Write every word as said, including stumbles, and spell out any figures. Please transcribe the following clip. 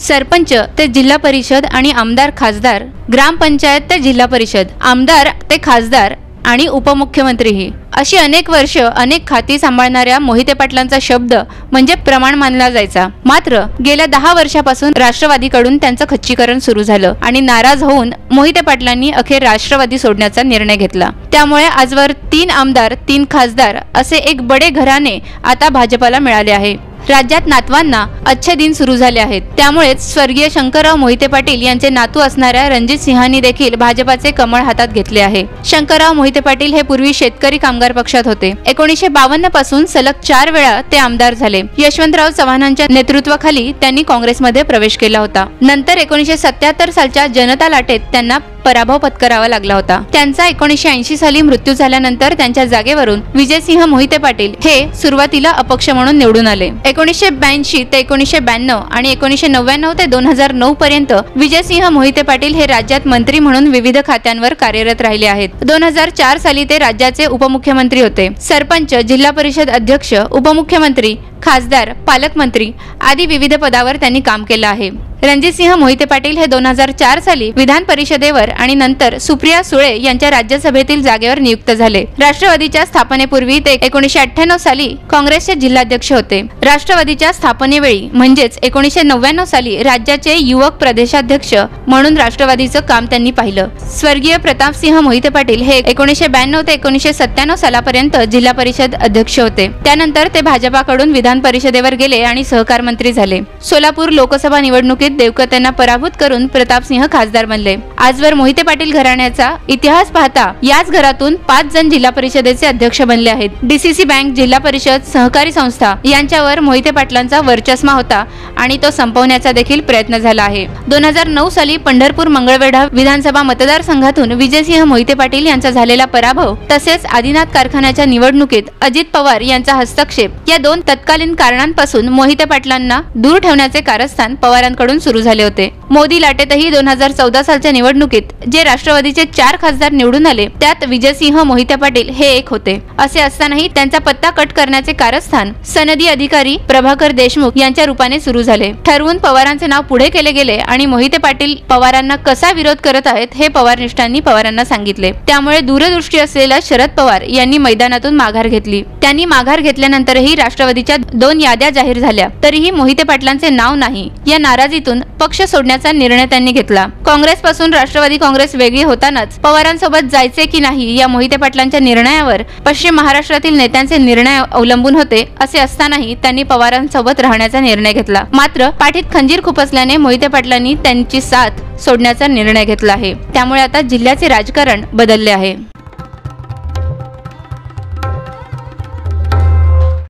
सरपंच ते जिल्हा परिषद आणि आमदार खासदार, ग्रामपंचायत ते जिल्हा परिषद, आमदार ते खासदार आणि उपमुख्यमंत्रीही अशी अनेक वर्ष अनेक खाती सांभाळणाऱ्या मोहिते पाटलांचा शब्द म्हणजे प्रमाण मानला जायचा। मात्र गेल्या दहा वर्षापासून राष्ट्रवादीकडून त्यांचं खच्चीकरण सुरू झालं आणि नाराज होऊन मोहिते पाटलांनी अखेर राष्ट्रवादी सोडण्याचा निर्णय घेतला। त्यामुळे आजवर तीन आमदार तीन खासदार असे एक बडे घराणे आता भाजपला मिळाले आहे। राज्यात नातवांना अच्छे दिन सुरू झाले आहेत। त्यामुळेच स्वर्गीय शंकरराव मोहिते पाटील यांचे नातू असणाऱ्या रणजित सिंहांनी देखील भाजपाचे कमळ हातात घेतले आहे। शंकरराव मोहिते पाटील हे पूर्वी शेतकरी कामगार पक्षात होते। एकोणीसशे बावन्न पासून सलग चार वेळा ते आमदार झाले। यशवंतराव चव्हाणांच्या नेतृत्वाखाली त्यांनी काँग्रेसमध्ये प्रवेश केला होता। नंतर एकोणीसशे सत्याहत्तर सालच्या जनता लाटेत त्यांना पराभव पत्करावा लागला होता। त्यांचा एकोणीसशे ऐंशी साली मृत्यू झाल्यानंतर त्यांच्या जागेवरून विजयसिंह मोहिते पाटील हे सुरुवातीला अपक्ष म्हणून निवडून आले। एकोणीसशे ब्याऐंशी ते एकोणीसशे ब्याण्णव आणि एकोणीसशे नव्याण्णव ते दोन हजार नऊ पर्यंत विजयसिंह मोहिते पाटील हे राज्यात मंत्री म्हणून विविध खात्यांवर कार्यरत राहिले आहेत। दोन हजार चार साली ते राज्याचे उपमुख्यमंत्री होते। सरपंच, जिल्हा परिषद अध्यक्ष, उपमुख्यमंत्री, खासदार, पालकमंत्री आदी विविध पदावर त्यांनी काम केलं आहे। रणजितसिंह मोहिते पाटील हे दोन हजार चार साली विधान परिषदेवर आणि नंतर सुप्रिया सुळे यांच्या राज्यसभेतील जागेवर नियुक्त झाले। राष्ट्रवादीच्या स्थापनेपूर्वी ते एकोणीसशे अठ्ठ्याण्णव साली काँग्रेसचे जिल्हाध्यक्ष होते। राष्ट्रवादीच्या स्थापनेवेळी म्हणजेच एकोणीसशे नव्याण्णव साली राज्याचे युवक प्रदेशाध्यक्ष म्हणून राष्ट्रवादीचं काम त्यांनी पाहिलं। स्वर्गीय प्रतापसिंह मोहिते पाटील हे एकोणीसशे ब्याण्णव ते एकोणीसशे सत्त्याण्णव सालापर्यंत जिल्हा परिषद अध्यक्ष होते। त्यानंतर ते भाजपाकडून विधान परिषदेवर गेले आणि सहकार मंत्री झाले। सोलापूर लोकसभा निवडणुकीत देवकतेंना पराभूत करून प्रतापसिंह खासदार बनले। आजवर मोहिते पाटील घराण्याचा इतिहास पाहता याच घरातून पाच जण जिल्हा परिषदेचे अध्यक्ष बनले आहेत। डीसीसी बँक, जिल्हा परिषद, सहकारी संस्था यांच्यावर मोहिते पाटलांचा वर्चस्व होता आणि तो संपवण्याचा देखील प्रयत्न झाला आहे। दोन हजार नऊ साली पंढरपूर मंगळवेढा विधानसभा मतदारसंघातून विजयसिंह मोहिते पाटील यांचा झालेला पराभव तसेच आदिनाथ कारखान्याच्या निवडणुकीत अजित पवार यांचा हस्तक्षेप या दोन तत्कालीन कारणांपासून मोहिते पाटलांना दूर ठेवण्याचे कारस्थान पवारांकडून सुरू झाले होते। मोदी लाटेतही दोन हजार चौदा सालच्या निवडणुकीत जे राष्ट्रवादीचे चार खासदार निवडून आले त्यात विजयसिंह मोहिते पाटील हे एक होते। असे असतानाही त्यांचा पत्ता कट करण्याचे कारस्थान सनदी अधिकारी प्रभाकर देशमुख यांच्या रूपाने सुरू झाले। ठरवून पवारांचे नाव पुढे केले गेले आणि मोहिते पाटील पवारांना कसा विरोध करत आहेत हे पवारनिष्ठांनी पवारांना सांगितले। त्यामुळे दूरदृष्टी असलेल्या शरद पवार यांनी मैदानातून माघार घेतली। त्यांनी माघार घेतल्यानंतरही राष्ट्रवादीच्या दोन याद्या जाहीर झाल्या तरीही मोहिते पाटलांचे नाव नाही। या नाराजीतून पक्ष सोडण्याचा निर्णय त्यांनी घेतला। काँग्रेस पासून राष्ट्रवादी काँग्रेस वेगळी होतानाच पवारांसोबत जायचे की नाही या मोहिते पाटलांच्या निर्णयावर पश्चिम महाराष्ट्रातील नेत्यांचे निर्णय अवलंबून होते। असे असतानाही त्यांनी पवारांसोबत राहण्याचा निर्णय घेतला। मात्र पाठीत खंजीर खुपसल्याने मोहिते पाटलांनी त्यांची साथ सोडण्याचा निर्णय घेतला आहे। त्यामुळे आता जिल्ह्याचे राजकारण बदलले आहे।